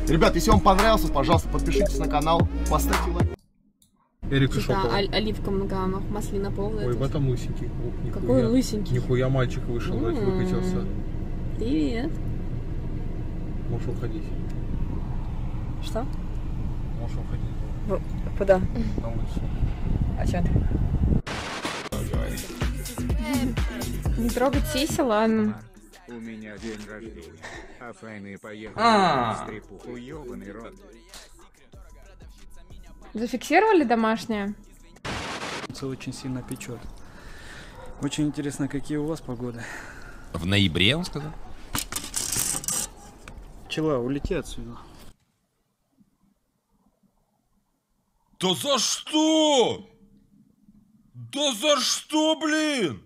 Ребят, если вам понравился, пожалуйста, подпишитесь на канал, поставьте лайк. Эрик и Шоколад. Оливка много, маслина полная. Ой, в этом лысенький. Какой лысенький? Нихуя мальчик вышел, выкатился. Привет. Можешь уходить. Что? Можешь уходить. Куда? На улицу. А чё ты? Не трогать сиси, ладно. У меня день рождения, а файны поехали в стрипуху, ёбаный рот. Зафиксировали домашнее? Очень сильно печет. Очень интересно, какие у вас погоды. В ноябре, он сказал? Пчела, улети отсюда. Да за что? Да за что, блин?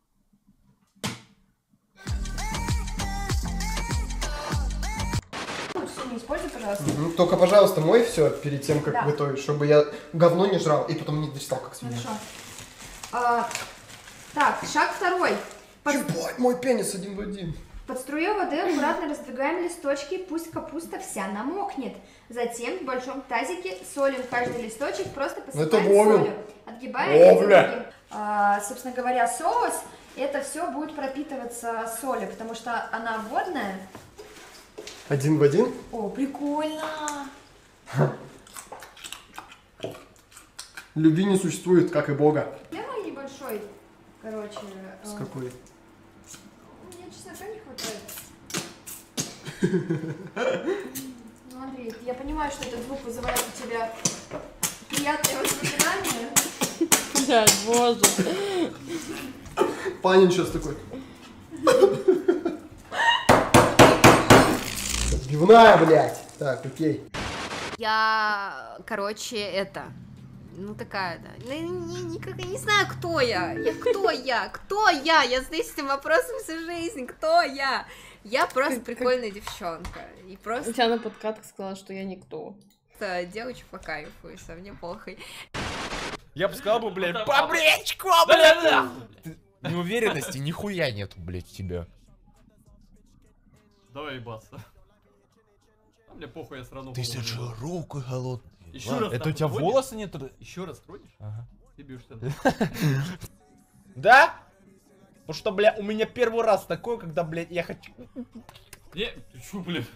Не используй, пожалуйста. Только, пожалуйста, мой все перед тем, как готовить, чтобы я говно не жрал и потом не достал, как свинья. Хорошо. Так, шаг второй. Ебать, мой пенис один в один. Под струей воды аккуратно раздвигаем листочки, пусть капуста вся намокнет. Затем в большом тазике солим каждый листочек, просто посыпаем солью. Отгибаем и собственно говоря, соус, это все будет пропитываться солью, потому что она водная. Один в один? О, прикольно! Любви не существует, как и Бога. Прямо небольшой, короче. С какой? Мне чеснока не хватает. Ну, Андрей, я понимаю, что этот звук вызывает у тебя приятные воспоминания. Блядь, боже. Панин сейчас такой. Пивная, блядь. Так, окей. Я, короче, ну такая, да. Никак не знаю, кто я. Кто я? Я задаюсь этим вопросом всю жизнь. Кто я? Я просто прикольная девчонка. И просто... У тебя на подкатах сказала, что я никто. Девочек по кайфу, и со мне похуй. Я бы сказал, блядь, по бречку, блядь! Неуверенности нихуя нету, блядь, у тебя. Давай ебаться. А мне похуй, я срану. Ты же руку голодный. Еще раз. Это у тебя волосы нет? Еще раз тронешь? Ага. И бьешься. Да? Потому что, бля, у меня первый раз такое, когда, блядь, я хочу... Не, ты чё, блядь?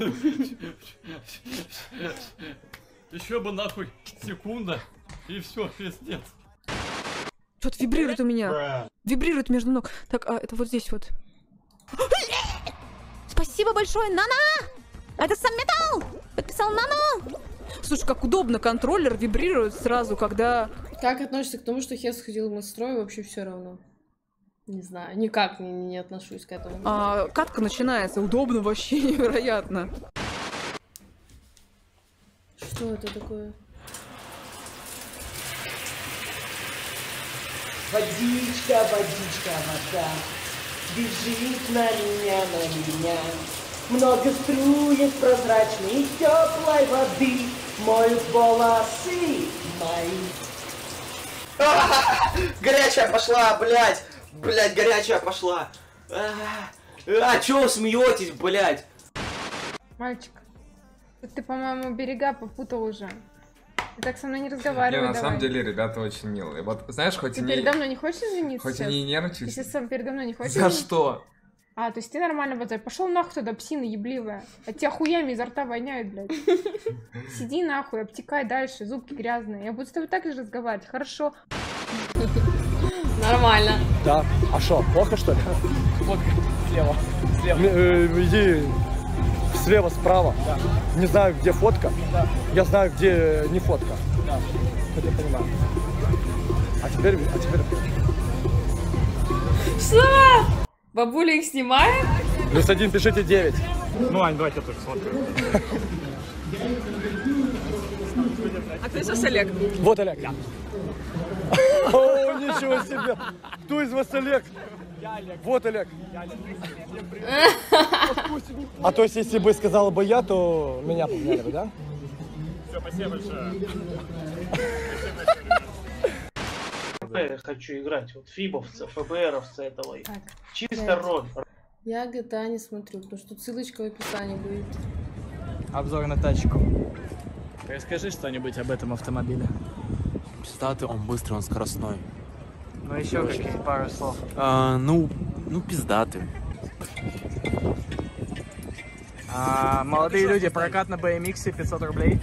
Еще бы нахуй секунда, и все, пиздец. Что-то вибрирует у меня. Вибрирует между ног. Так, это вот здесь вот. Спасибо большое, Нана! Это сам металл! Подписал Нана! Слушай, как удобно, контроллер вибрирует сразу, когда... Как относишься к тому, что Хес ходил в строй, вообще все равно? Не знаю, никак не отношусь к этому. Катка начинается, удобно вообще, невероятно. Что это такое? Водичка, водичка, вода, бежит на меня. Много струек прозрачной теплой воды моют волосы мои. Горячая пошла, блядь! Блядь, горячая пошла! Чё вы смеетесь, блядь? Мальчик, ты, по-моему, берега попутал уже. Ты так со мной не разговаривай. Не, на самом деле ребята очень милые. Вот знаешь, хоть ты передо мной не хочешь извиниться? Хоть они и нервничают. Ты сам передо мной не хочешь За что? То есть ты нормально базарь. Пошел нахуй туда, псина ебливая. От тебя хуями изо рта воняют, блядь. Сиди нахуй, обтекай дальше, зубки грязные. Я буду с тобой так же разговаривать, хорошо? Нормально. Да. А что, плохо что ли? Вот слева. Иди слева, справа. Да. Не знаю, где фотка. Да. Я знаю, где не фотка. Да. Это я понимаю. А теперь... Что? Бабуля их снимает? +1 пишите 9. Ну, Ань, давайте я тоже смотрю. А кто из вас Олег? Вот Олег. О, ничего себе. Кто из вас Олег? Я Олег. Вот Олег. А то есть, если бы сказала бы я, то меня поняли бы, да? Все, спасибо большое. Я хочу играть вот фибовца, ФБРовца этого. Чисто роль. Я GTA не смотрю, потому что ссылочка в описании будет. Обзор на тачку. Расскажи что-нибудь об этом автомобиле. Пиздатый, он быстрый, он скоростной. Ну еще какие пару слов. Ну, пиздатый. Молодые люди, прокат на BMX 500 рублей.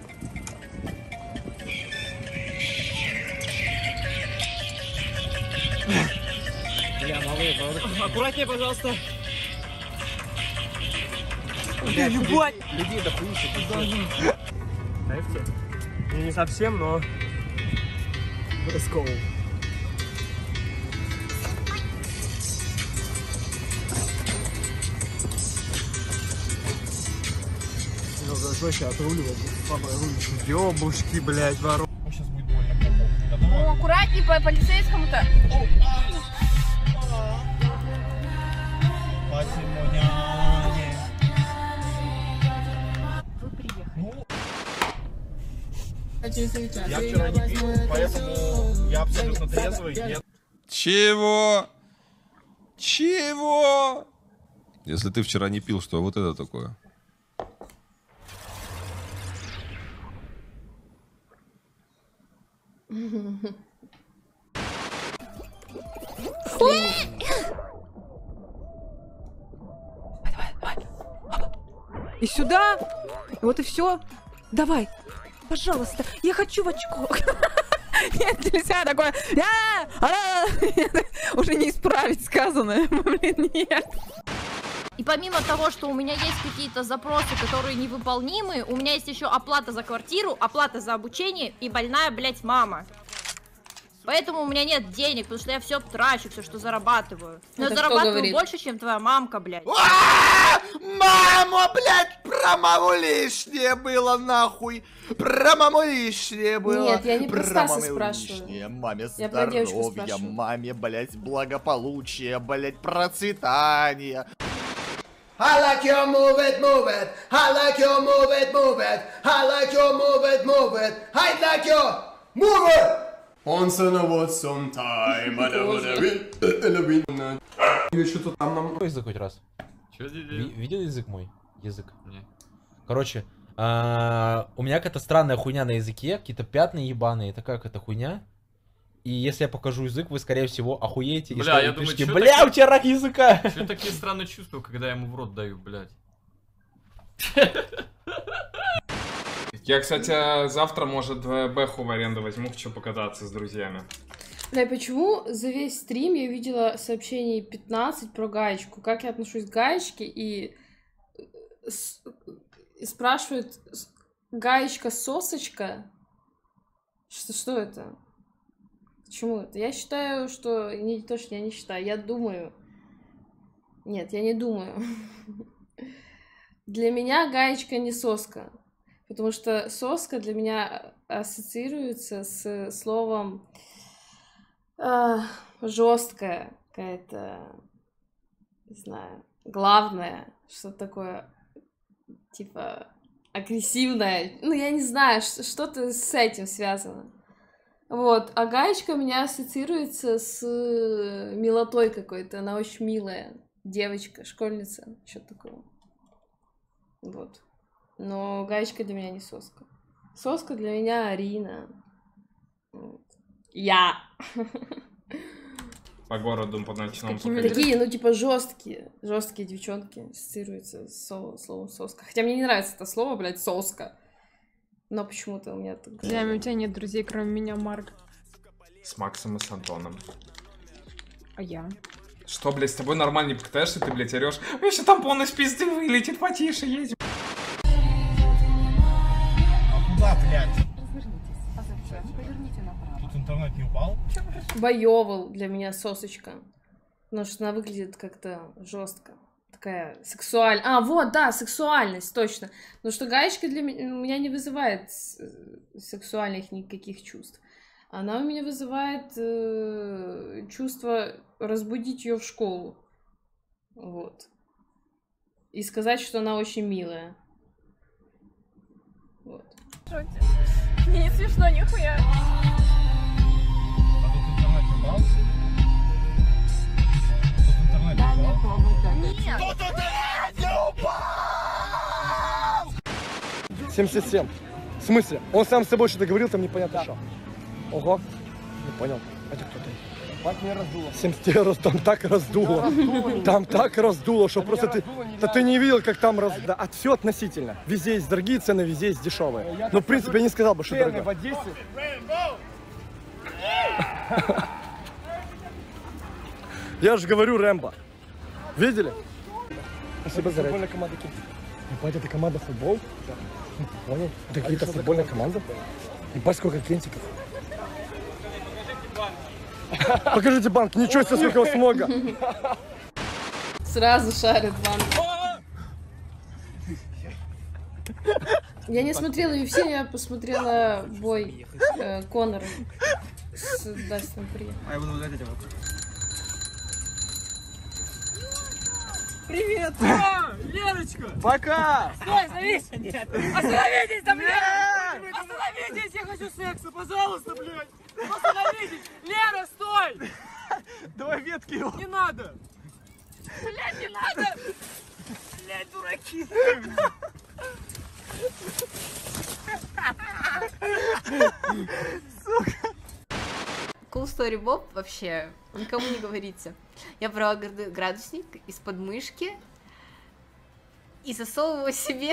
Бля, малые, аккуратнее, пожалуйста. Бля, любой! Людей дохуища. Дрифте? Не совсем, но... Let's go. Жестче отруливать, слабая руль. Ёбушки, блядь, ворон. Сейчас будет больно, плохо. Ну, аккуратней по полицейскому-то. Вы приехали. Я вчера не пил, поэтому я абсолютно трезвый. Чего? Чего? Если ты вчера не пил, что вот это такое? И сюда. Вот и все. Давай. Пожалуйста. Я хочу в очко. Нет, нельзя такое. Уже не исправить сказанное. Блин, нет. И помимо того, что у меня есть какие-то запросы, которые невыполнимы, у меня есть еще оплата за квартиру, оплата за обучение и больная, блять, мама. Поэтому у меня нет денег, потому что я все трачу, все, что зарабатываю. Но я зарабатываю больше, чем твоя мамка, блядь. Мама, блядь, про маму лишнее было, нахуй. Про маму лишнее было. Нет, я не про Стаса спрашиваю. Маме Я про девочку здоровья, спрашиваю. маме, блядь, благополучия, блядь, процветания. I like you move it, move it. I like you move it, move it. I like you move it, move it. I like you move it. Once in a while, sometime, I never что-то там нам... Язык хоть раз. Чё здесь? Видел язык мой? Язык. Не. Короче, у меня какая-то странная хуйня на языке, какие-то пятна ебаные, такая какая-то хуйня. И если я покажу язык, вы, скорее всего, охуеете. Бля, и я думаю, пишите, чё бля, у тебя рак языка! Что такие странные чувства, когда я ему в рот даю, блядь? Я, кстати, завтра, может, Бэху в аренду возьму, хочу покататься с друзьями. Бля, почему за весь стрим я видела сообщений 15 про гаечку? Как я отношусь к гаечке? И спрашивают, гаечка-сосочка? Что это? Почему это? Я считаю, что... Не то, что я не считаю, я думаю. Нет, я не думаю. Для меня гаечка не соска. Потому что соска для меня ассоциируется с словом жесткая какая-то, не знаю, главное, что такое, типа, агрессивное. Ну, я не знаю, что-то с этим связано. Вот, а гаечка у меня ассоциируется с милотой какой-то, она очень милая девочка, школьница, что-то такое. Вот. Но гаечка для меня не соска. Соска для меня Арина. Вот. Я. По городу, по ночному. Такие, ну, типа, жесткие девчонки ассоциируются с словом соска. Хотя мне не нравится это слово, блядь, соска. Но почему-то у меня так... У тебя нет друзей, кроме меня, Марк. С Максом и с Антоном. А я? Что, блядь, с тобой нормально не покатаешься, ты, блядь, орешь? Еще тампон из пизды вылетит, потише едем. Куда, блядь? Развернитесь. А зачем? Поверните направо. Тут интернет не упал? Боевал для меня сосочка. Потому что она выглядит как-то жестко. Такая сексуальная. А, вот, да, сексуальность, точно. Потому что гаечка для меня не вызывает сексуальных никаких чувств. Она у меня вызывает чувство разбудить ее в школу. Вот. И сказать, что она очень милая. Вот. Мне не смешно, нихуя. А тут интернет не упал? Тут интернет не упал? Нет. Тут интернет не упал! 77. В смысле? Он сам с собой что-то говорил, там непонятно что. Ого. Не понял. Это кто ты? Банк меня раздуло. 70 евро там так раздуло. Там так раздуло, что просто ты... Да ты не видел, как там раздуло. Да, все относительно. Везде есть дорогие цены, везде есть дешевые. Но в принципе я не сказал бы, что дорого. В Одессе... Я же говорю, Рэмбо. Видели? Спасибо за футбольная команда Кентик. Ебать, это команда футбол? Да. Понял? Это какая-то футбольная команда? Ебать, сколько Кентиков. Покажите банк, ничего себе, сколько вас много. Сразу шарит банк. Я не смотрела UFC, я посмотрела бой Конора с Дастином Порие. А я буду вот эти вот. Привет! Леночка! Пока! Стой, остановись! Нет! Остановитесь, да, блядь! Остановитесь, я хочу секса, пожалуйста, блядь! Остановитесь! Лера, стой! Давай ветки его! Не надо! Блядь, не надо! Блядь, дураки! Сука! Cool Story Bob вообще, никому не говорите. Я брала градусник из-под мышки и засовывала себе,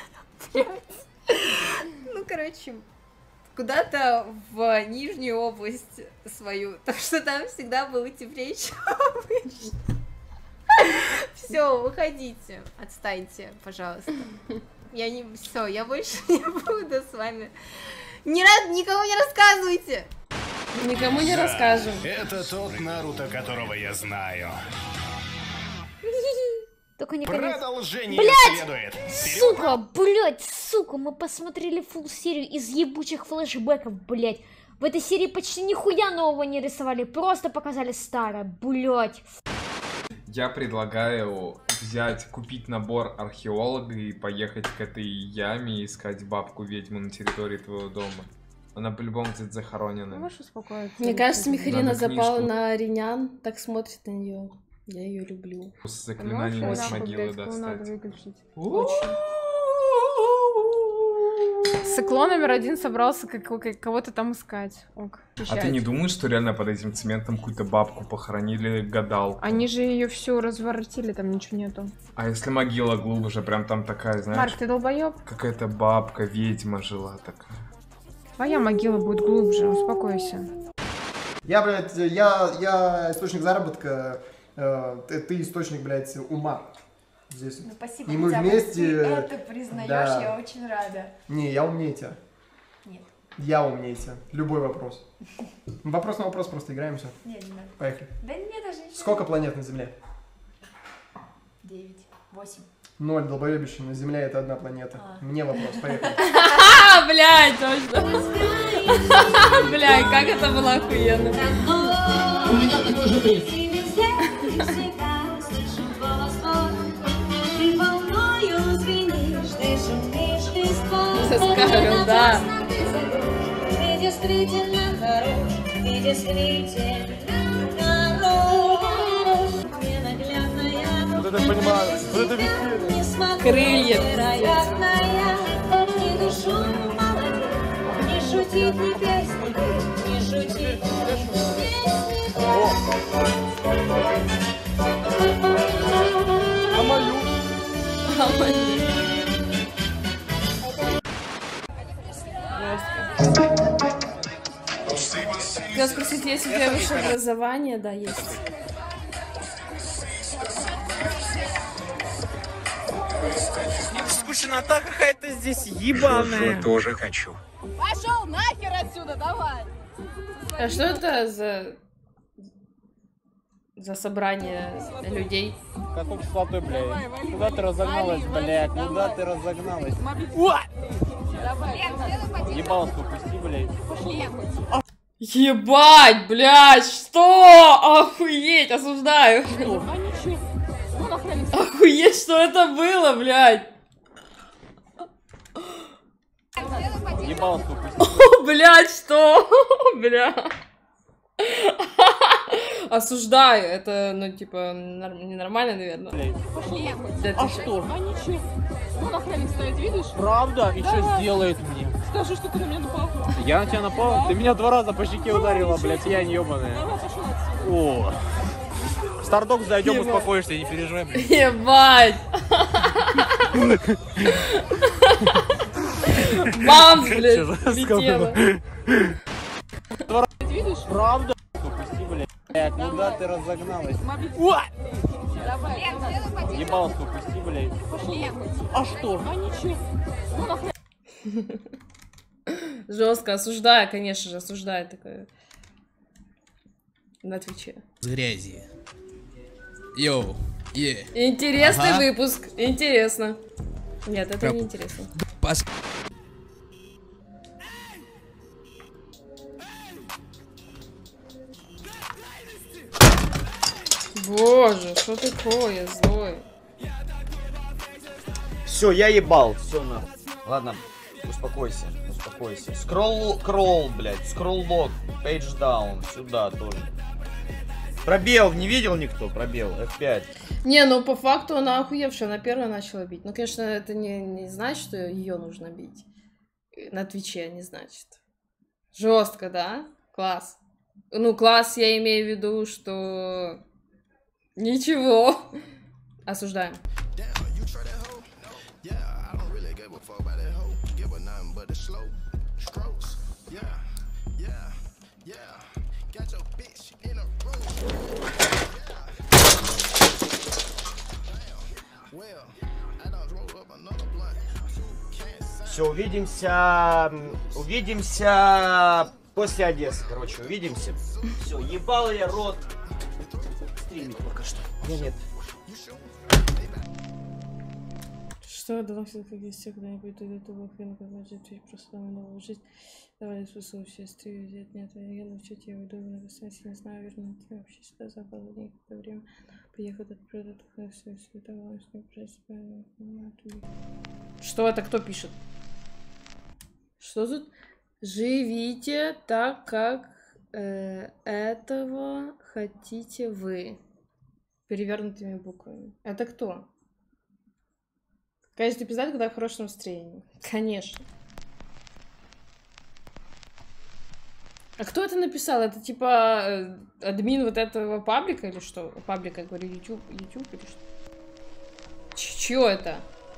ну, короче, куда-то в нижнюю область свою, потому что там всегда было теплее, чем обычно. Все, выходите, отстаньте, пожалуйста. Я не... Все, я больше не буду с вами. Никому не рассказывайте! Никому не расскажем. Это тот Наруто, которого я знаю. Только не Продолжение следует. Сука, блять, сука, мы посмотрели фулл серию из ебучих флешбеков, блять. В этой серии почти нихуя нового не рисовали, просто показали старое, блять. Я предлагаю купить набор археолога и поехать к этой яме и искать бабку-ведьму на территории твоего дома. Она по-любому где-то захоронена. Можешь успокоиться? Мне кажется, Михарина запала на Ринян, так смотрит на нее. Я ее люблю. С заклинанием с могилы достать. Циклон номер 1 собрался кого-то там искать. Ок, а ты не думаешь, что реально под этим цементом какую-то бабку похоронили, гадалку? Они же ее всю разворотили, там ничего нету. А если могила глубже, прям там такая, знаешь? Марк, ты долбоёб? Какая-то бабка, ведьма жила такая. Твоя могила будет глубже, успокойся. Я, блядь, я источник заработка, ты источник, блядь, ума. Здесь. Ну, спасибо, и мы вместе... ты это признаешь, да. Я очень рада. Не, я умнее тебя. Нет. Я умнее тебя. Любой вопрос. Вопрос на вопрос просто играем, все. Нет, не надо. Поехали. Да мне даже ничего. Сколько планет на Земле? 9, 8. 0, долбоебище, на Земле это одна планета. Мне вопрос, поехали. Блядь, точно. Блядь, как это было охуенно. Скажем, да. Ты действительно хорош, ты действительно хорош. Ненаглядная, вот это понимаю, вот это веселье. Крылья. невероятная, не душу молодец, не шутить, не песни, не шутить, песни. А мою? А мою? Хотела спросить, есть у тебя высшее образование? Да, есть. Скучнота какая-то здесь ебаная. Я тоже хочу. Пошел нахер отсюда, давай! А что это за собрание людей? Каток кислотой, блядь. Куда ты разогналась, блядь? Куда ты разогналась? Ебалось попусти, блядь. Ебать, блядь, что? Охуеть, осуждаю. Охуеть, что это было, блядь? Ебалось попусти. О, блядь, что? Бля. Осуждаю. Это, ну, типа, ненормально, наверное. Пошли. А что? А ничего. Ну, на охранник стоит, видишь? Правда? И что сделает мне? Скажи, что ты на меня напал. Я на тебя напал? Ты меня 2 раза по щеке ударила, блядь, я не ебаная. Давай, пошел отсюда. О. В Стардок зайдем, успокоишься, не переживай, блядь. Ебать! Мам, блядь, летела. Видишь? Правда? Пусти, блядь. Куда ты разогналась? Давай. Ебалку пусти, блядь. Пошли. А что? А ничего. Жестко, осуждаю, конечно же, осуждаю такое. На Твиче. В грязи. Йоу. Е. Интересный Ага. выпуск. Интересно. Нет, это Прям- не интересно. Боже, что такое, злой? Все, я ебал, все на. Ладно, успокойся, успокойся. Кролл, блядь, скролл-лог, пейдж даун, сюда тоже. Пробел, не видел никто? Пробел, F5. Не, ну по факту она охуевшая, она первая начала бить. Ну, конечно, это не значит, что ее нужно бить. На Твиче не значит. Жестко, да? Класс. Ну, класс, я имею в виду, что... Ничего. Осуждаем. Все, увидимся после Одессы, короче, увидимся. Все, ебал я рот. Стримить пока что. Нет. Что дался, как есть все, когда не будет этого хрена, как значит, просто новую жизнь. Давай способ все стримы взять, нет, я научу тебя уйду на дистанции, не знаю, верно, ты вообще сюда забыл некоторое время. Приехал от природы, все давай, с ним Что это кто пишет? Что тут? Живите так, как этого хотите вы. Перевернутыми буквами. Это кто? Конечно, эпизод, когда в хорошем настроении. Конечно. А кто это написал? Это типа админ вот этого паблика или что? Паблика, я говорю, YouTube или что? Чё это?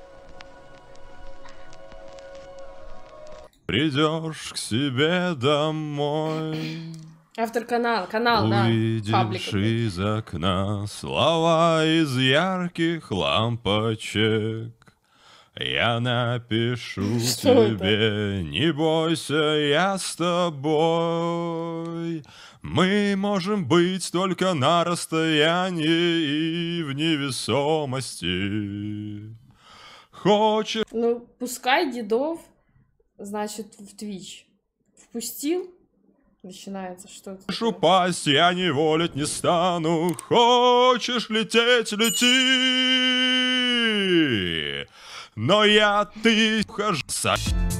Придешь к себе домой. Автор канала, да. Увидишь из окна слова из ярких лампочек. Я напишу Что тебе, не бойся, я с тобой. Мы можем быть только на расстоянии и в невесомости. Хочешь... Ну, пускай дедов, значит, в Twitch впустил. Начинается что-то. Упасть я не волить не стану. Хочешь лететь, лети. Но ты хожу.